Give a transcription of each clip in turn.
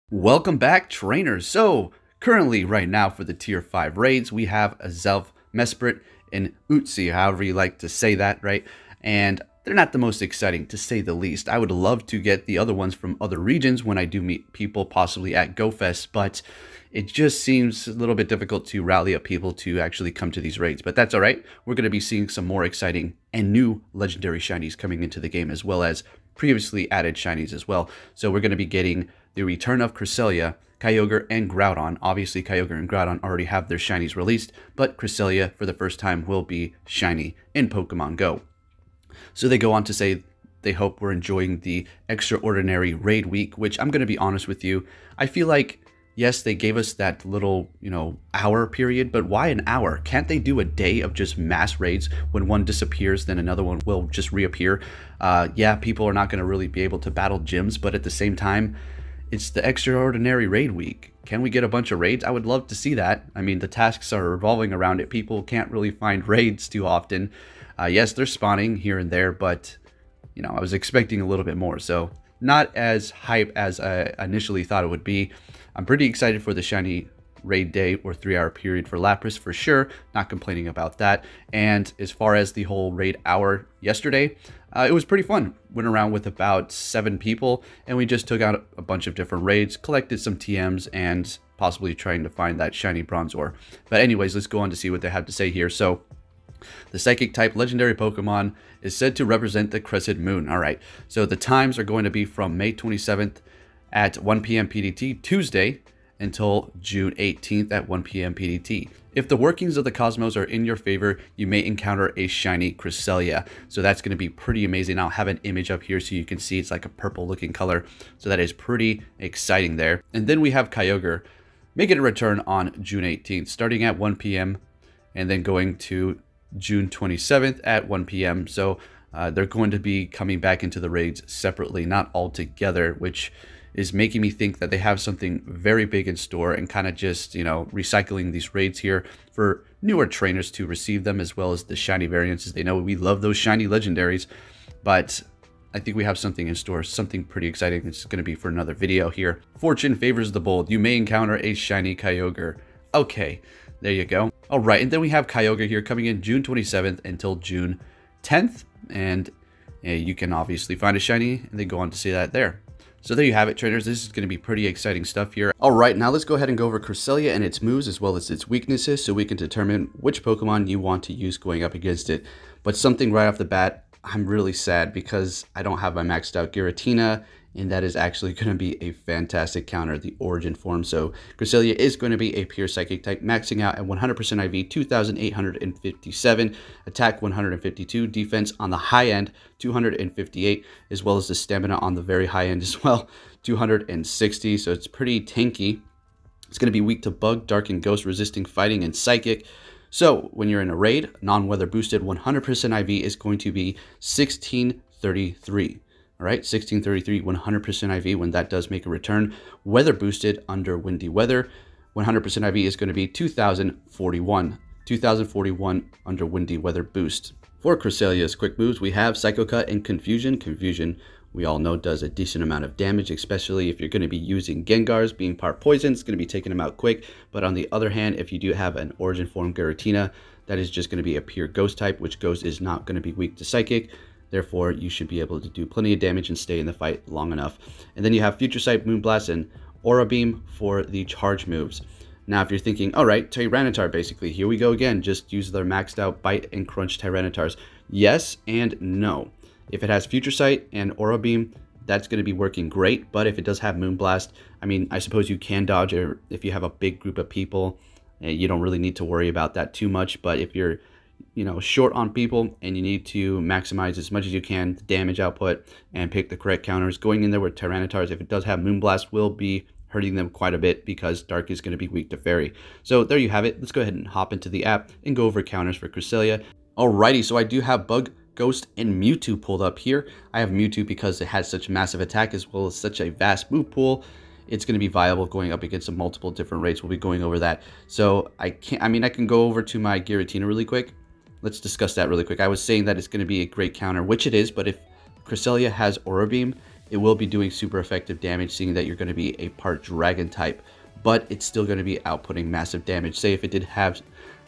Welcome back, trainers. So, currently, right now, for the Tier 5 raids, we have Azelf, Mesprit, and Utsi, however you like to say that, right? And they're not the most exciting, to say the least. I would love to get the other ones from other regions when I do meet people, possibly at GoFest, but it just seems a little bit difficult to rally up people to actually come to these raids. But that's all right. We're going to be seeing some more exciting and new legendary shinies coming into the game, as well as previously added shinies as well. So we're going to be getting the return of Cresselia, Kyogre, and Groudon. Obviously, Kyogre and Groudon already have their shinies released, but Cresselia, for the first time, will be shiny in Pokemon Go. So they go on to say they hope we're enjoying the extraordinary raid week, which I'm going to be honest with you, I feel like, yes, they gave us that little, hour period, but why an hour? Can't they do a day of just mass raids? When one disappears, then another one will just reappear. Yeah, people are not going to really be able to battle gyms, but at the same time, it's the extraordinary raid week. Can we get a bunch of raids? I would love to see that. I mean, the tasks are revolving around it. People can't really find raids too often. Yes, they're spawning here and there, but, I was expecting a little bit more. So not as hype as I initially thought it would be. I'm pretty excited for the shiny raid day or 3-hour period for Lapras for sure. Not complaining about that. And as far as the whole raid hour yesterday, it was pretty fun. Went around with about 7 people and we just took out a bunch of different raids, collected some TMs, and possibly trying to find that shiny Bronzor. But anyways, let's go on to see what they have to say here. So the Psychic type legendary Pokemon is said to represent the crescent moon. All right, so the times are going to be from May 27th at 1 p.m. PDT, Tuesday, until June 18th at 1 p.m. PDT. If the workings of the cosmos are in your favor, you may encounter a shiny Cresselia. So that's going to be pretty amazing. I'll have an image up here so you can see it's like a purple looking color. So that is pretty exciting there. And then we have Kyogre making a return on June 18th, starting at 1 p.m. and then going to June 27th at 1 p.m. So they're going to be coming back into the raids separately, not all together, which is making me think that they have something very big in store and kind of just, recycling these raids here for newer trainers to receive them, as well as the shiny variants, as they know we love those shiny legendaries. But I think we have something in store, something pretty exciting. It's going to be for another video here. Fortune favors the bold. You may encounter a shiny Kyogre. Okay, there you go. All right, and then we have Kyogre here coming in June 27th until June 10th. And you can obviously find a shiny and then go on to see that there. So there you have it, trainers. This is going to be pretty exciting stuff here. All right, now let's go ahead and go over Cresselia and its moves as well as its weaknesses so we can determine which Pokemon you want to use going up against it. But something right off the bat, I'm really sad because I don't have my maxed out Giratina, and that is actually going to be a fantastic counter, the Origin form. So Cresselia is going to be a pure Psychic type, maxing out at 100% IV, 2,857, attack 152, defense on the high end, 258, as well as the stamina on the very high end as well, 260. So it's pretty tanky. It's going to be weak to Bug, Dark, and Ghost, resisting Fighting, and Psychic. So when you're in a raid, non-weather boosted 100% IV is going to be 1633. All right, 1633, 100% IV when that does make a return. Weather boosted under windy weather, 100% IV is going to be 2041. 2041 under windy weather boost. For Cresselia's quick moves, we have Psycho Cut and Confusion. Confusion, we all know, does a decent amount of damage, especially if you're going to be using Gengars. Being part poison, it's going to be taking them out quick. But on the other hand, if you do have an Origin form Giratina, that is just going to be a pure Ghost type, which Ghost is not going to be weak to Psychic. Therefore, you should be able to do plenty of damage and stay in the fight long enough. And then you have Future Sight, Moonblast, and Aura Beam for the charge moves. Now, if you're thinking, all right, Tyranitar, basically, here we go again, just use their maxed out Bite and Crunch Tyranitars. Yes and no. If it has Future Sight and Aura Beam, that's going to be working great. But if it does have Moonblast, I mean, I suppose you can dodge it if you have a big group of people. You don't really need to worry about that too much. But if you're short on people and you need to maximize as much as you can the damage output and pick the correct counters, going in there with Tyranitars, if it does have Moonblast, will be hurting them quite a bit because Dark is going to be weak to Fairy. So there you have it. Let's go ahead and hop into the app and go over counters for Cresselia. Alrighty, so I do have Bug, Ghost, and Mewtwo pulled up here. I have Mewtwo because it has such massive attack as well as such a vast move pool. It's going to be viable going up against multiple different rates. We'll be going over that. So I can go over to my Giratina really quick. Let's discuss that really quick. I was saying that it's going to be a great counter, which it is, but if Cresselia has Aura Beam, it will be doing super effective damage, seeing that you're going to be a part dragon type, but it's still going to be outputting massive damage. Say if it did have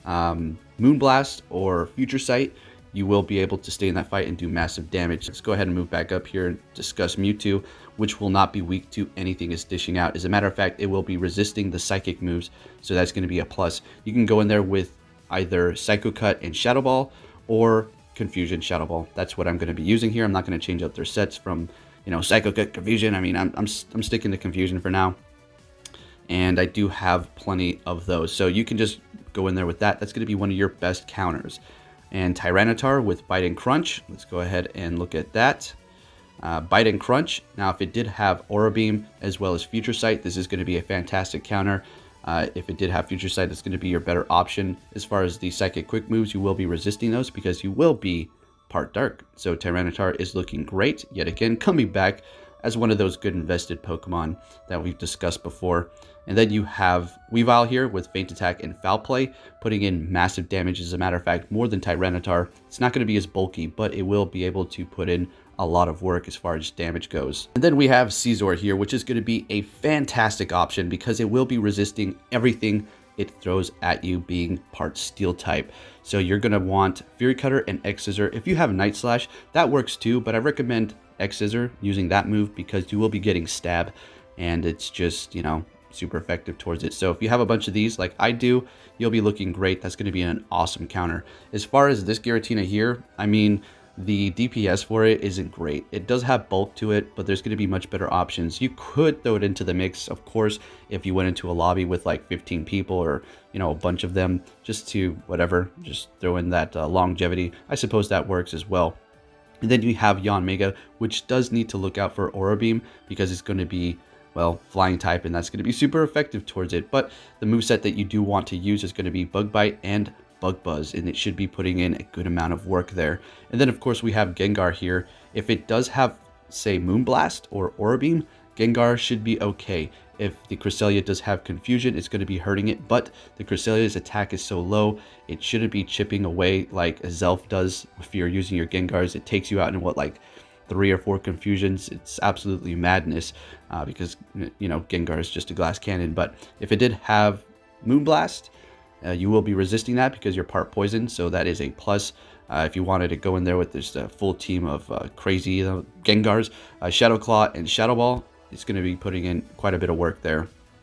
Moonblast or Future Sight, you will be able to stay in that fight and do massive damage. Let's go ahead and move back up here and discuss Mewtwo, which will not be weak to anything it's dishing out. As a matter of fact, it will be resisting the psychic moves, so that's going to be a plus. You can go in there with either Psycho Cut and Shadow Ball or Confusion Shadow Ball. That's what I'm going to be using here. I'm not going to change up their sets from, you know, Psycho Cut, Confusion. I mean, I'm sticking to Confusion for now, and I do have plenty of those, so you can just go in there with that. That's going to be one of your best counters. And Tyranitar with Bite and Crunch. Let's go ahead and look at that. Bite and Crunch. Now, if it did have Aura Beam as well as Future Sight, this is going to be a fantastic counter. If it did have Future Sight, that's going to be your better option. As far as the Psychic Quick moves, you will be resisting those because you will be part Dark. So Tyranitar is looking great, yet again, coming back as one of those good invested Pokemon that we've discussed before. And then you have Weavile here with Feint Attack and Foul Play, putting in massive damage. As a matter of fact, more than Tyranitar. It's not going to be as bulky, but it will be able to put in a lot of work as far as damage goes. And then we have Scizor here, which is going to be a fantastic option because it will be resisting everything it throws at you, being part Steel type. So you're going to want Fury Cutter and X Scissor. If you have Night Slash, that works too, but I recommend X Scissor using that move because you will be getting Stab, and it's just, you know, super effective towards it. So if you have a bunch of these like I do, you'll be looking great. That's going to be an awesome counter. As far as this Giratina here, I mean, the DPS for it isn't great. It does have bulk to it, but there's going to be much better options. You could throw it into the mix, of course, if you went into a lobby with like 15 people or, you know, a bunch of them, just to whatever, just throw in that longevity. I suppose that works as well. And then you have Yanmega, which does need to look out for Aura Beam because it's going to be, well, flying type, and that's going to be super effective towards it. But the moveset that you do want to use is going to be Bug Bite and Bug Buzz, and it should be putting in a good amount of work there. And then, of course, we have Gengar here. If it does have, say, Moonblast or Aura Beam, Gengar should be okay. If the Cresselia does have Confusion, it's going to be hurting it, but the Cresselia's attack is so low, it shouldn't be chipping away like a Zelf does if you're using your Gengars. It takes you out in, what, like 3 or 4 Confusions. It's absolutely madness because, you know, Gengar is just a glass cannon. But if it did have Moonblast, you will be resisting that because you're part poison, so that is a plus. If you wanted to go in there with this full team of crazy Gengars, Shadow Claw and Shadow Ball, it's going to be putting in quite a bit of work there.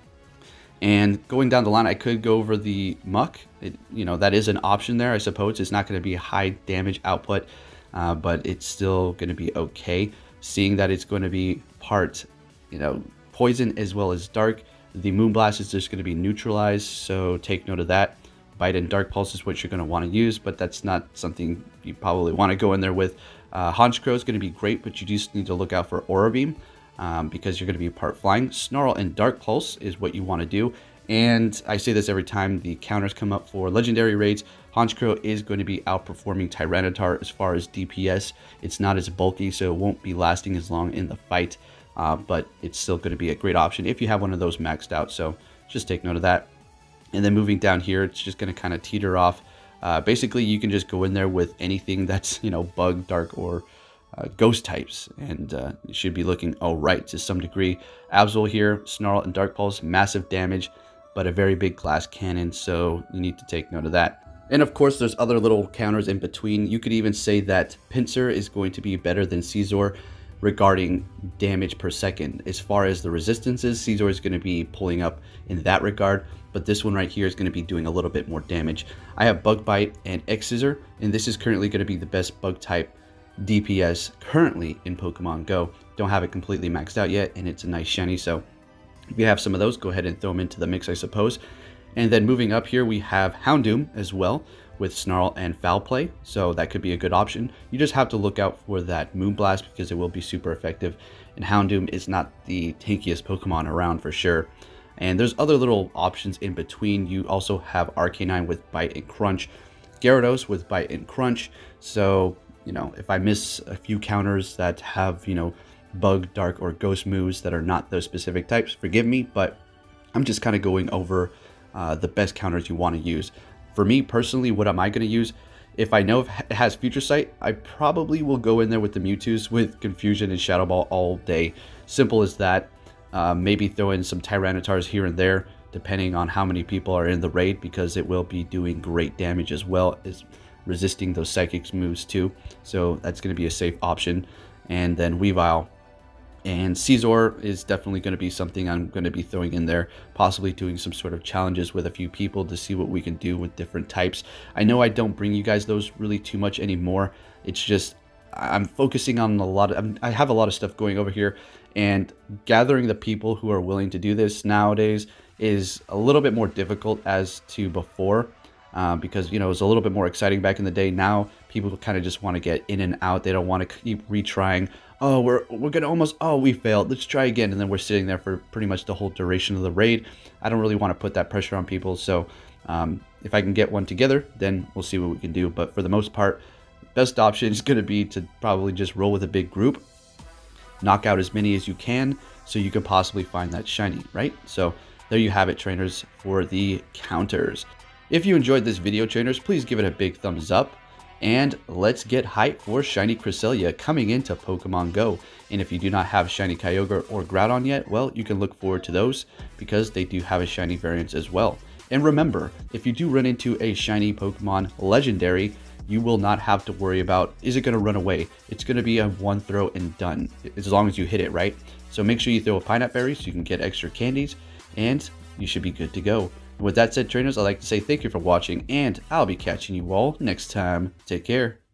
And going down the line, I could go over the Muck. You know, that is an option there, I suppose. It's not going to be high damage output, but it's still going to be okay. Seeing that it's going to be part, you know, poison as well as dark, the Moonblast is just going to be neutralized, so take note of that. Bite and Dark Pulse is what you're going to want to use, but that's not something you probably want to go in there with. Honchkrow is going to be great, but you just need to look out for Aura Beam because you're going to be part flying. Snarl and Dark Pulse is what you want to do. And I say this every time the counters come up for legendary raids. Honchkrow is going to be outperforming Tyranitar as far as DPS. It's not as bulky, so it won't be lasting as long in the fight. But it's still going to be a great option if you have one of those maxed out. So just take note of that. And then moving down here, it's just going to kind of teeter off. Basically, you can just go in there with anything that's, you know, bug, dark, or ghost types. And you should be looking all right to some degree. Absol here, Snarl and Dark Pulse, massive damage, but a very big glass cannon. So you need to take note of that. And of course, there's other little counters in between. You could even say that Pinsir is going to be better than Scizor regarding damage per second. As far as the resistances, Scizor is going to be pulling up in that regard, but this one right here is going to be doing a little bit more damage. I have Bug Bite and X Scissor, and this is currently going to be the best bug type DPS currently in Pokemon Go. Don't have it completely maxed out yet, and it's a nice shiny, so if you have some of those, go ahead and throw them into the mix, I suppose. And then moving up here, we have Houndoom as well, with Snarl and Foul Play, so that could be a good option. You just have to look out for that Moonblast because it will be super effective, and Houndoom is not the tankiest Pokemon around for sure. And there's other little options in between. You also have Arcanine with Bite and Crunch, Gyarados with Bite and Crunch, so, you know, if I miss a few counters that have, you know, Bug, Dark, or Ghost moves that are not those specific types, forgive me, but I'm just kind of going over the best counters you want to use. For me personally, what am I going to use? If I know it has Future Sight, I probably will go in there with the Mewtwo's with Confusion and Shadow Ball all day. Simple as that. Maybe throw in some Tyrantars here and there, depending on how many people are in the raid, because it will be doing great damage as well as resisting those Psychics moves too. So that's going to be a safe option. And then Weavile and Scizor is definitely going to be something I'm going to be throwing in there, possibly doing some sort of challenges with a few people to see what we can do with different types. I know I don't bring you guys those really too much anymore. It's just I'm focusing on I have a lot of stuff going over here, and gathering the people who are willing to do this nowadays is a little bit more difficult as to before. Because, you know, it was a little bit more exciting back in the day. Now people kind of just want to get in and out. They don't want to keep retrying. Oh, we're gonna almost, oh, we failed, let's try again, and then we're sitting there for pretty much the whole duration of the raid. I don't really want to put that pressure on people, so if I can get one together, then we'll see what we can do. But for the most part, best option is going to be to probably just roll with a big group, knock out as many as you can, so you can possibly find that shiny, right? So there you have it, trainers, for the counters. If you enjoyed this video, trainers, please give it a big thumbs up. And let's get hyped for Shiny Cresselia coming into Pokemon Go. And if you do not have Shiny Kyogre or Groudon yet, well, you can look forward to those because they do have a shiny variant as well. And remember, if you do run into a shiny Pokemon Legendary, you will not have to worry about, is it going to run away? It's going to be a one throw and done, as long as you hit it, right? So make sure you throw a Pineapple Berry so you can get extra candies, and you should be good to go. With that said, trainers, I'd like to say thank you for watching, and I'll be catching you all next time. Take care.